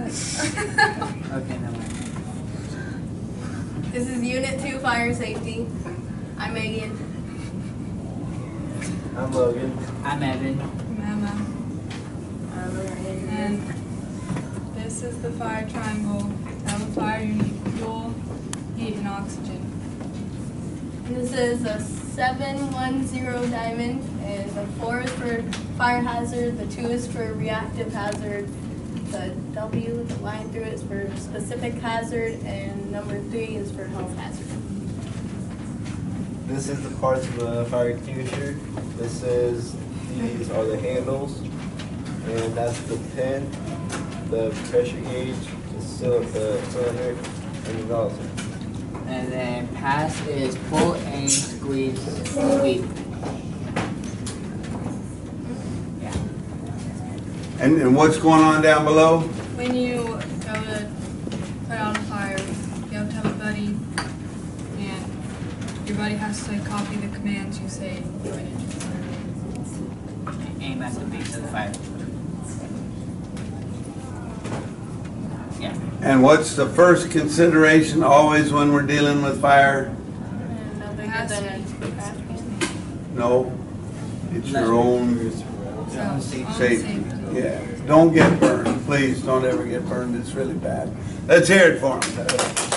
Okay, never mind. This is Unit 2 Fire Safety. I'm Megan. I'm Logan. I'm Evan. I'm Emma. And this is the fire triangle. To have a fire, you need fuel, heat, and oxygen. And this is a 710 diamond, and the 4 is for fire hazard, the 2 is for reactive hazard, the W, the line through it, is for specific hazard, and number 3 is for health hazard. This is the parts of the fire extinguisher. These are the handles, and that's the pin, the pressure gauge, the cylinder, and the nozzle. And then pass is pull, aim, squeeze, sweep. Yeah. And what's going on down below? When you go to put out a fire, you have to have a buddy, and your buddy has to copy the commands you say during it. Aim at the base of the fire. Yeah. And what's the first consideration always when we're dealing with fire? And no bigger than a trash can. No, it's your own So, safety. Yeah, don't get burned. Please don't ever get burned. It's really bad. Let's hear it for them.